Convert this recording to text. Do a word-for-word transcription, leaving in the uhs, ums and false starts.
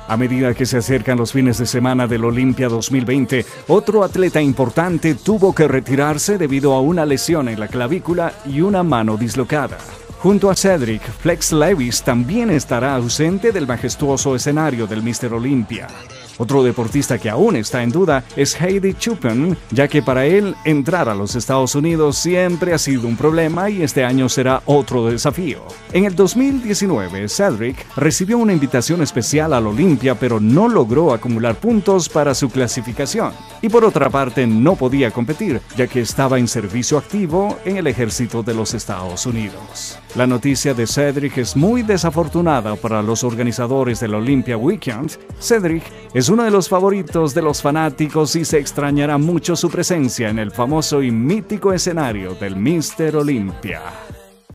A medida que se acercan los fines de semana del Olympia dos mil veinte, otro atleta importante tuvo que retirarse debido a una lesión en la clavícula y una mano dislocada. Junto a Cedric, Flex Lewis también estará ausente del majestuoso escenario del míster Olympia. Otro deportista que aún está en duda es Heidi Choopan, ya que para él entrar a los Estados Unidos siempre ha sido un problema y este año será otro desafío. En el dos mil diecinueve, Cedric recibió una invitación especial al Olympia, pero no logró acumular puntos para su clasificación. Y por otra parte, no podía competir, ya que estaba en servicio activo en el ejército de los Estados Unidos. La noticia de Cedric es muy desafortunada para los organizadores del Olympia Weekend. Cedric es uno de los favoritos de los fanáticos y se extrañará mucho su presencia en el famoso y mítico escenario del míster Olympia.